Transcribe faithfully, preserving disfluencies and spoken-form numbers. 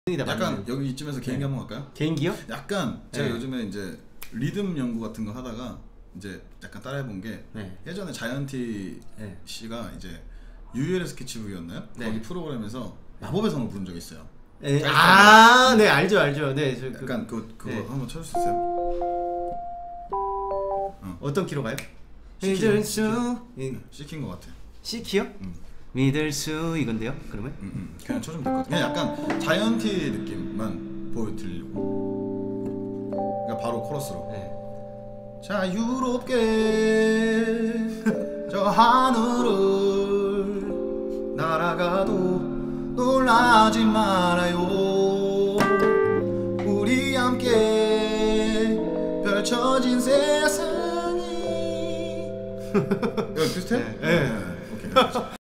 약간 여기 이쯤에서 개인기 네. 한번 갈까요? 개인기요? 약간 제가 네. 요즘에 이제 리듬 연구 같은 거 하다가 이제 약간 따라해본 게 네. 예전에 자이언티 네. 씨가 이제 유유엘의 스케치북이었나요? 네. 거기 프로그램에서 마법의 성을 부른 적이 있어요. 네. 아, 네, 알죠, 알죠. 네, 저 약간 그 그거 네. 한번 쳐줄 수 있어요? 어. 어떤 키로 가요? C키요. 믿을 수 네, C키인 것 같아. C 키요? 음. 믿을 수 이건데요. 그러면? 음, 음. 그냥 쳐주면 될 것 같아. 그냥 약간 자이언티 느낌만 보여드리려고. 그러니까 바로 코러스로. 네. 자유롭게 저 하늘을 날아가도 놀라지 말아요. 우리 함께 펼쳐진 세상이. 이거 비슷해? 네. 네. 오케이.